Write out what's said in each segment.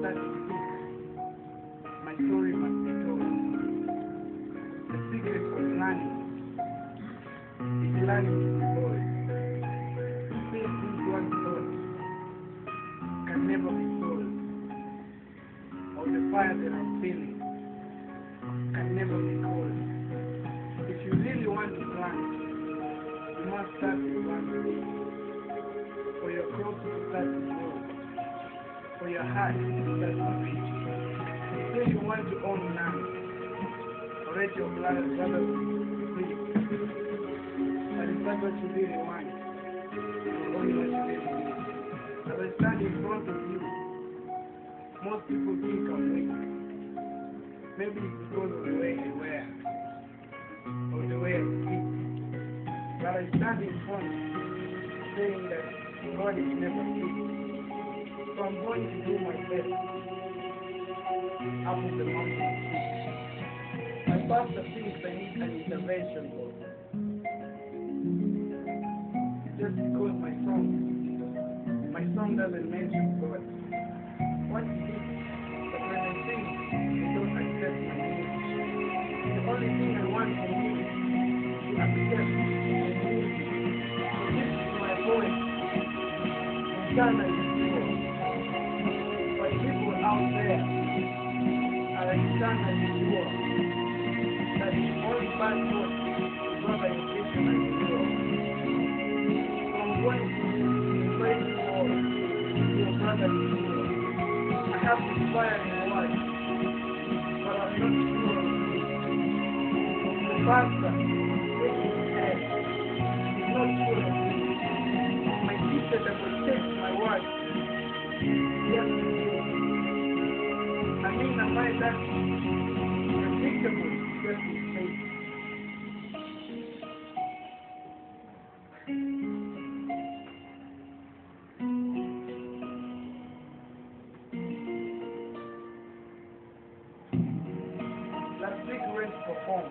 start to speak, my story must be told. The secret of learning is learning to hold. Things which one thought can never be told, or the fire that I'm feeling can never be cold. If you really want to plant, you must start with one seed. For your crops to start to grow, for your heart to start to beat. You say you want to own land, or let your brothers free. But is that what you really want? Or only what you really need? As I stand in front of you, most people think I'm weak. Maybe it's because of the way I wear, or the way I speak. But I stand in front saying that God is never sick. So I'm going to do my best up with the mountain peak. My pastor thinks I need an intervention, Lord. Just because my song doesn't mention God. What is it? But when I sing, they don't accept my music. The only thing I want from you is to accept my music. So this is my voice. Ghana is pure. But people out there are like Ghana is pure. That is only bad word is what I education and pure. So I'm going to pray for your brother is pure. I have inspiring words, but I'm not sure. The pastor is head. He's not sure of me. My teacher that will take my words. Yes. I mean, am I that predictable? Yes, his faith. Last week Rent performed,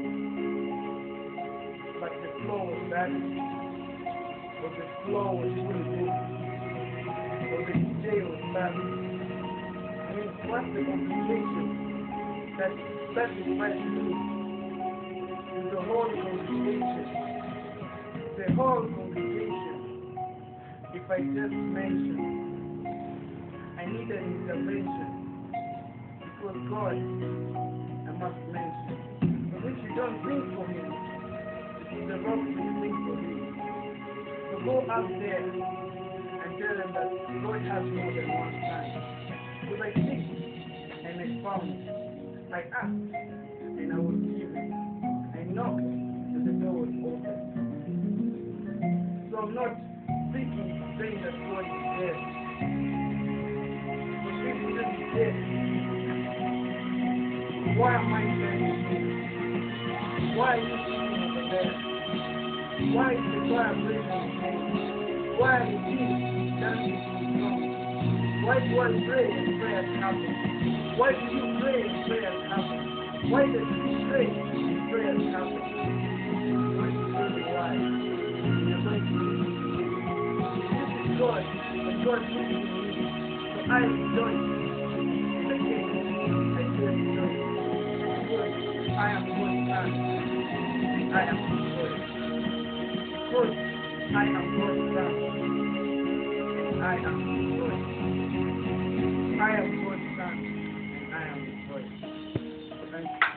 but the floor was bad, or the floor was fully booked, or the DJ was bad. I mean, what's the complication that satisfies me? The whole congregation. The whole congregation. If I just mention, I need an intervention. Because God, I must mention. But if you don't think for Him, the rock will think for Him. So go out there and tell them that God has more than one plan. Because I seek and I found. I asked and I was given. I knocked and the door was open. So I'm not seeking to say that God is dead. But if He is dead, why am I standing here? Why are you sitting over there? Why is the choir praising His name? Why are the kids dancing to His song? Why do I pray and prayers happen? Why do you pray and prayers happen? Why does He pray and prayers happen? You're going to tell me why. You're going to listen to me. This is God, and God lives in me. So I rejoice. And again, I say rejoice. Because I am God's son. And I am His voice. Because I am God's son. And I am His voice. I am God's son. And I am His voice. Thank you.